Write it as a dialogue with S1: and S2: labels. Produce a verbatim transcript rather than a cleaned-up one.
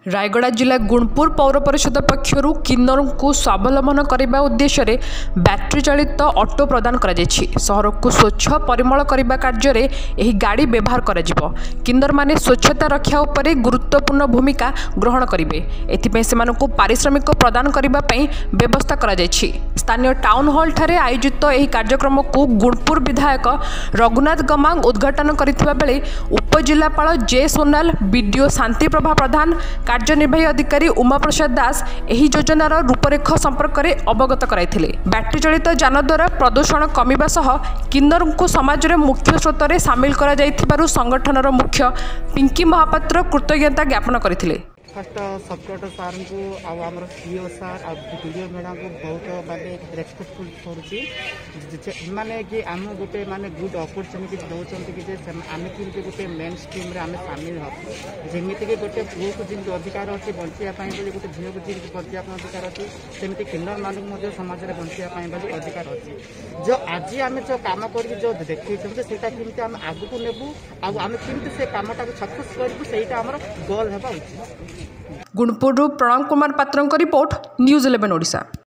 S1: रायगड़ा जिला गुणपुर पौर परिषद पक्षर किन्नर को स्वावलम्बन करने उद्देश्य बैटेरी चालित ऑटो प्रदान कर सहर को स्वच्छ परिमल करने कार्य में गाड़ी व्यवहार कर किन्नर माने स्वच्छता रक्षा उपर गुरुत्वपूर्ण भूमिका ग्रहण करेंगे एसे पारिश्रमिक प्रदान करने व्यवस्था कर स्थानीय टाउन हॉल ठारे आयोजित यह कार्यक्रम को गुणपुर विधायक रघुनाथ गमांग उद्घाटन करथिबा बेले उपजिलापाल जे सोनाल बीडीओ शांति प्रभा प्रधान कार्यनिर्वाही अधिकारी उमा प्रसाद दास एही योजनार रूपरेख संपर्क में अवगत कराइथिले। बैटेरी चालित जान द्वारा प्रदूषण कमिबा सह किन्नर को समाज रे मुख्य स्रोत में सामिल करा जाइथिबारु संगठनर मुख्य पिंकी महापात्र कृतज्ञता ज्ञापन करथिले।
S2: फर्स्ट सबकट सार को आम सीओ सार वीडियो मैडम को बहुत माने रेस्पेक्टफुल करुँची माने कि आम गोटे माने गुड अपॉर्चुनिटी दौरान कि आम कि गोटे मेन स्ट्रीम रे आम सामिल हाँ जमीक गोटे पुओ को जी अधिकार अच्छे बचाई गोटे झील को जी बचाई अधिकार अच्छी सेमती किन्नर मानक समाज में बचाई अधिकार अच्छी जो आज आम जो कम कर जो देखते कमी आम आग को नेबू आम कमी से कमटा सक्सेस करूँ से गोल होगा उचित।
S1: गुणपुर प्रणव कुमार पात्र रिपोर्ट न्यूज इलेवन ओडिशा।